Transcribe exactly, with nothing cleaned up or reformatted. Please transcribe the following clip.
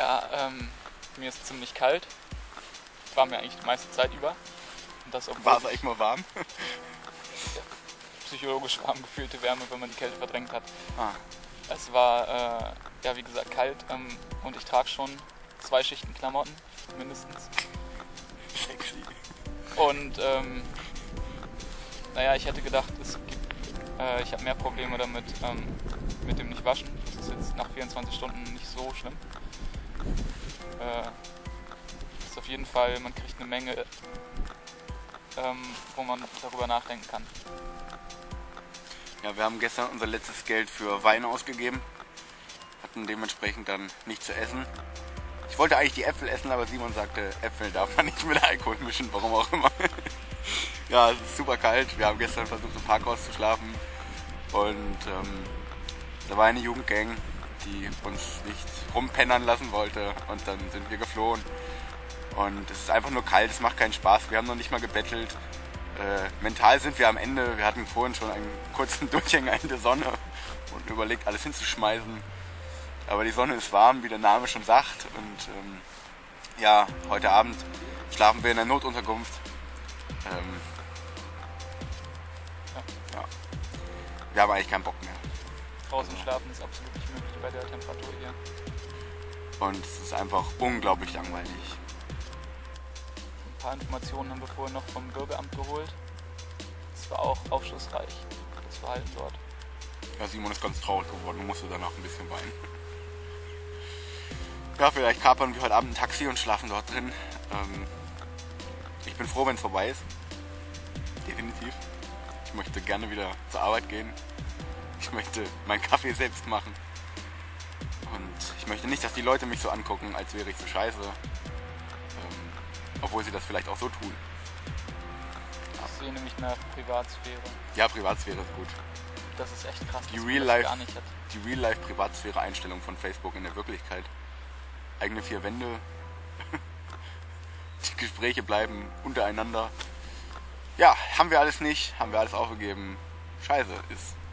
Ja, ähm, mir ist ziemlich kalt. War mir eigentlich die meiste Zeit über. Und das, obwohl War es eigentlich mal warm? ja, psychologisch warm gefühlte Wärme, wenn man die Kälte verdrängt hat. Ah. Es war, äh, ja wie gesagt, kalt ähm, und ich trage schon zwei Schichten Klamotten, mindestens. Sexy. Und, ähm, naja, ich hätte gedacht, es gibt, äh, ich habe mehr Probleme damit, ähm, mit dem Nicht-Waschen. Das ist jetzt nach vierundzwanzig Stunden nicht so schlimm. Äh, ist auf jeden Fall, man kriegt eine Menge, ähm, wo man darüber nachdenken kann. Ja, wir haben gestern unser letztes Geld für Wein ausgegeben. Hatten dementsprechend dann nichts zu essen. Ich wollte eigentlich die Äpfel essen, aber Simon sagte, Äpfel darf man nicht mit Alkohol mischen, warum auch immer. Ja, es ist super kalt. Wir haben gestern versucht, im Parkhaus zu schlafen. Und ähm, da war eine Jugendgang, die uns nicht rumpennern lassen wollte. Und dann sind wir geflohen. Und es ist einfach nur kalt, es macht keinen Spaß. Wir haben noch nicht mal gebettelt. Äh, mental sind wir am Ende. Wir hatten vorhin schon einen kurzen Durchhänger in der Sonne und überlegt, alles hinzuschmeißen. Aber die Sonne ist warm, wie der Name schon sagt. Und ähm, ja, heute Abend schlafen wir in der Notunterkunft. Ähm, Ja. ja. Wir haben eigentlich keinen Bock mehr. Draußen Also. schlafen ist absolut nicht möglich bei der Temperatur hier. Und es ist einfach unglaublich langweilig. Ein paar Informationen haben wir vorher noch vom Bürgeramt geholt. Es war auch aufschlussreich, das Verhalten dort. Ja, Simon ist ganz traurig geworden und musste danach ein bisschen weinen. Ja, vielleicht kapern wir heute Abend ein Taxi und schlafen dort drin. Ähm, ich bin froh, wenn es vorbei ist. Definitiv. Ich möchte gerne wieder zur Arbeit gehen. Ich möchte meinen Kaffee selbst machen. Und ich möchte nicht, dass die Leute mich so angucken, als wäre ich so scheiße. Ähm, obwohl sie das vielleicht auch so tun. Ich sehe nämlich nach Privatsphäre. Ja, Privatsphäre ist gut. Das ist echt krass, Die dass man Real das Life, gar nicht hat. die Real Life Privatsphäre-Einstellung von Facebook in der Wirklichkeit. Eigene vier Wände. Die Gespräche bleiben untereinander. Ja, haben wir alles nicht, haben wir alles aufgegeben. Scheiße, ist